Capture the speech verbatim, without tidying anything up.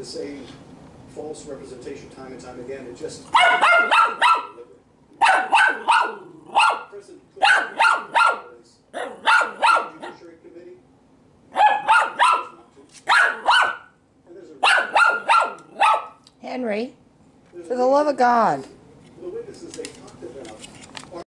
the same false representation time and time again. It just President Judiciary Committee. Henry, for the love of God. The witnesses they